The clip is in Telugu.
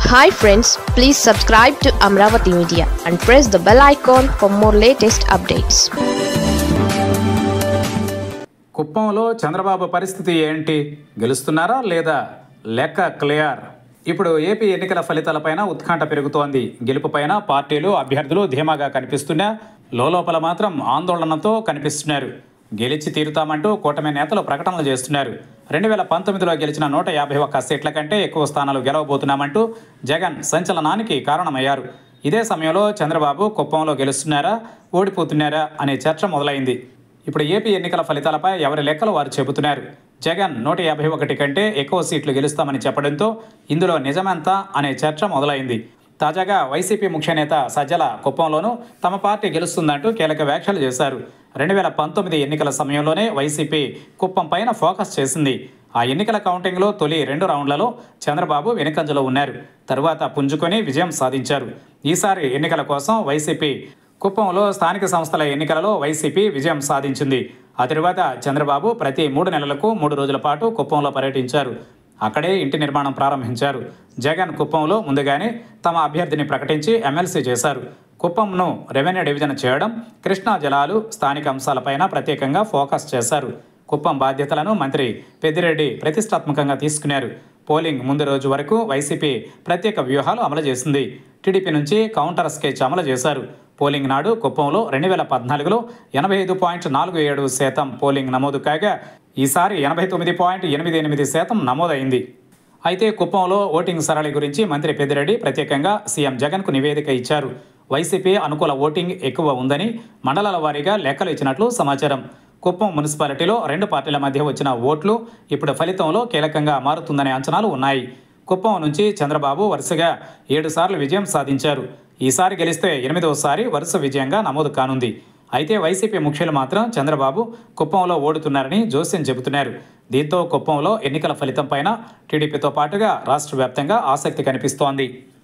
Hi friends, please subscribe to Amravati Media and press the bell icon for more latest updates. కుప్పంలో చంద్రబాబు పరిస్థితి ఏంటి? గెలుస్తున్నారా లేదా? లెక్క క్లియర్. ఇప్పుడు ఏపీ ఎన్నికల ఫలితాలపైన ఉత్కంఠ పెరుగుతోంది. గెలుపుపైన పార్టీలు, అభ్యర్థులు ధీమాగా కనిపిస్తున్నా లోపల మాత్రం ఆందోళనతో కనిపిస్తున్నారు. గెలిచి తీరుతామంటూ కూటమి నేతలు ప్రకటనలు చేస్తున్నారు. 2019లో గెలిచిన 151 సీట్ల కంటే ఎక్కువ స్థానాలు గెలవబోతున్నామంటూ జగన్ సంచలనానికి కారణమయ్యారు. ఇదే సమయంలో చంద్రబాబు కుప్పంలో గెలుస్తున్నారా, ఓడిపోతున్నారా అనే చర్చ మొదలైంది. ఇప్పుడు ఏపీ ఎన్నికల ఫలితాలపై ఎవరి లెక్కలు వారు చెబుతున్నారు. జగన్ 151 కంటే ఎక్కువ సీట్లు గెలుస్తామని చెప్పడంతో ఇందులో నిజమెంత అనే చర్చ మొదలైంది. తాజాగా వైసీపీ ముఖ్య నేత సజ్జల కుప్పంలోనూ తమ పార్టీ గెలుస్తుందంటూ కీలక వ్యాఖ్యలు చేశారు. 2019 ఎన్నికల సమయంలోనే వైసీపీ కుప్పం పైన ఫోకస్ చేసింది. ఆ ఎన్నికల కౌంటింగ్లో తొలి 2 రౌండ్లలో చంద్రబాబు వెనుకంజలో ఉన్నారు. తరువాత పుంజుకొని విజయం సాధించారు. ఈసారి ఎన్నికల కోసం వైసీపీ కుప్పంలో స్థానిక సంస్థల ఎన్నికలలో వైసీపీ విజయం సాధించింది. ఆ తరువాత చంద్రబాబు ప్రతి 3 నెలలకు 3 రోజుల పాటు కుప్పంలో పర్యటించారు. అక్కడే ఇంటి నిర్మాణం ప్రారంభించారు. జగన్ కుప్పంలో ముందుగానే తమ అభ్యర్థిని ప్రకటించి ఎమ్మెల్సీ చేశారు. కుప్పంను రెవెన్యూ డివిజన్ చేయడం, కృష్ణా జలాలు, స్థానిక అంశాలపైన ప్రత్యేకంగా ఫోకస్ చేశారు. కుప్పం బాధ్యతలను మంత్రి పెద్దిరెడ్డి ప్రతిష్టాత్మకంగా తీసుకున్నారు. పోలింగ్ ముందు రోజు వరకు వైసీపీ ప్రత్యేక వ్యూహాలు అమలు చేసింది. టీడీపీ నుంచి కౌంటర్ స్కెచ్ అమలు చేశారు. పోలింగ్ నాడు కుప్పంలో 2014లో 85.47% పోలింగ్ నమోదు కాగా ఈసారి 89.88% నమోదైంది. అయితే కుప్పంలో ఓటింగ్ సరళి గురించి మంత్రి పెద్దిరెడ్డి ప్రత్యేకంగా సీఎం జగన్కు నివేదిక ఇచ్చారు. వైసీపీ అనుకూల ఓటింగ్ ఎక్కువ ఉందని మండలాల వారీగా లెక్కలు ఇచ్చినట్లు సమాచారం. కుప్పం మున్సిపాలిటీలో 2 పార్టీల మధ్య వచ్చిన ఓట్లు ఇప్పుడు ఫలితంలో కీలకంగా మారుతుందనే అంచనాలు ఉన్నాయి. కుప్పం నుంచి చంద్రబాబు వరుసగా 7 సార్లు విజయం సాధించారు. ఈసారి గెలిస్తే 8వసారి వరుస విజయంగా నమోదు కానుంది. అయితే వైసీపీ ముఖ్యులు మాత్రం చంద్రబాబు కుప్పంలో ఓడుతున్నారని జోస్యం చెబుతున్నారు. దీంతో కుప్పంలో ఎన్నికల ఫలితం పైన టీడీపీతో పాటుగా రాష్ట్ర వ్యాప్తంగా ఆసక్తి కనిపిస్తోంది.